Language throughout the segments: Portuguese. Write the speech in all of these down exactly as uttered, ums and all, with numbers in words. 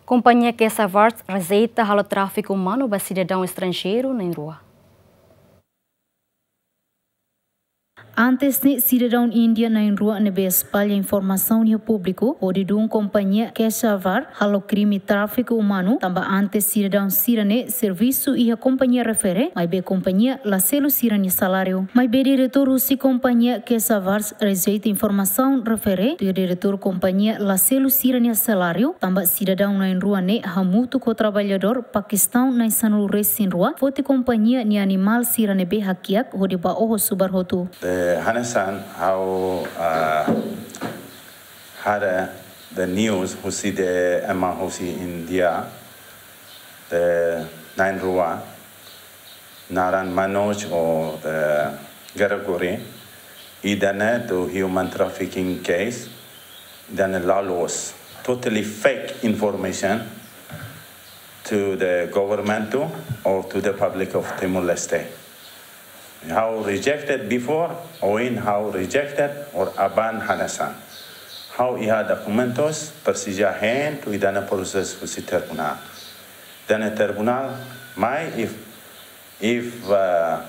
Kompania KESHAVARZ rejeita halo Trafiku Umanu ba sidadaun estranjeiru nain rua. Antes de sidadaun Índia nain rua nebe espalha informação ao público, o de um companhia KESHAVARZ halo crime tráfico humano, também antes sidadaun sirane serviço e a companhia refere, mas be companhia la selo sirane salário. Mas be diretor usi companhia KESHAVARZ rejeita informação refere, do diretor companhia la selo sirane salário, também sidadaun nain rua ne hamutu ko trabalhador Paquistão nain sanul resin rua, fote companhia ni animal sirane be hakiak ho de ba oho subar hotu. Understand how uh, had uh, the news who see the Emma who see India the nain rua naran Manoj or the Garaguri idane to human trafficking case then laws totally fake information to the government too, or to the public of Timor-Leste. How rejected before, or in how rejected, or aban hanasan. How ia documentos persija hen to idana proses usi tribunal. Then a tribunal, my if if uh,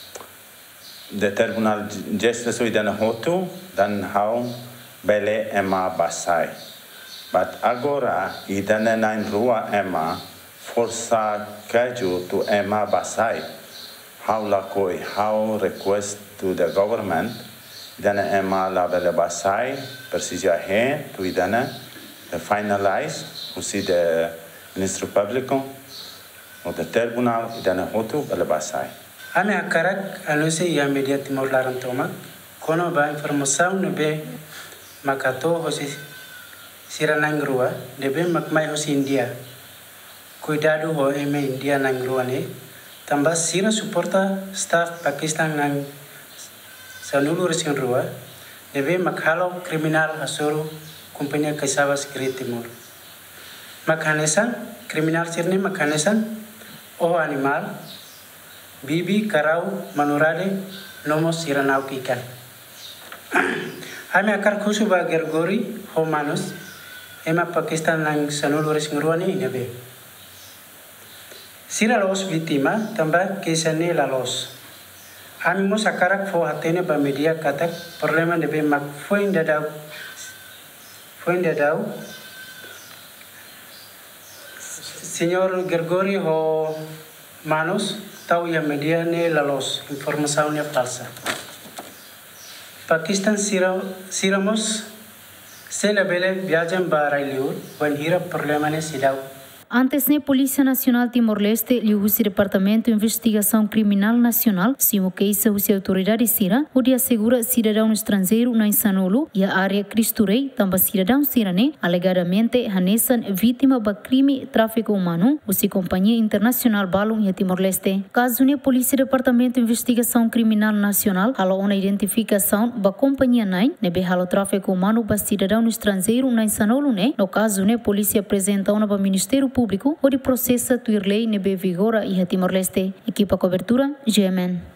the tribunal justice idana hotu, then how bele ema basai. But agora idana nain rua ema força kaju to ema basai. How lakoi, how request to the government, then ema la bele basai, persija hen to idana the finalize, who see the Ministro Público or the tribunal, idana hotu bele basai. Ame akarak anuse ya media Timor laran tomak, kono ba informação nebe makato hosi siranangrua, nebe makmai hosi India. Cuidado ho eme India nangrua ne. Tambah sira suporta staff Pakistan nang sanulu resin rua nebe makhalo kriminal asoro Kompania KESHAVARZ kiri Timur. Makhanesan kriminal sirne makhanesan o animal bibi karau manurale nomos siranau kikan. Ame akar khusu ba gergori ho manus ema Pakistan nang sanulu resin rua ni nebe. Sira los vítima tambah kisahnya la los. Ami mo sakarak fo hatene ba media katak problema debe mak foi dadau foi dadau. Señor Gregory ho Manus tahu ya media ne la los informação falsa. Pakistan sira siramos se la bele viajan ba railiur wan hira problema ne sidau. Antes, na Polícia Nacional Timor-Leste, o Departamento de Investigação Criminal Nacional, simo que isso é a autoridade sira, onde assegura cidadão estrangeiro na Insanolo e a área Cristurei, também cidadão sirane, alegadamente, hanesan vítima do crime tráfico humano, o Companhia Internacional Balon e Timor-Leste. Caso na Polícia Departamento de Investigação Criminal Nacional, halo uma identificação da Companhia nain, nebe halo tráfico humano ba cidadão estrangeiro na Insanolo, ne, no caso na Polícia apresenta uma ba Ministério Público, onde processa tuir lei nebe vigora e Timor-Leste. Equipa cobertura, G M N.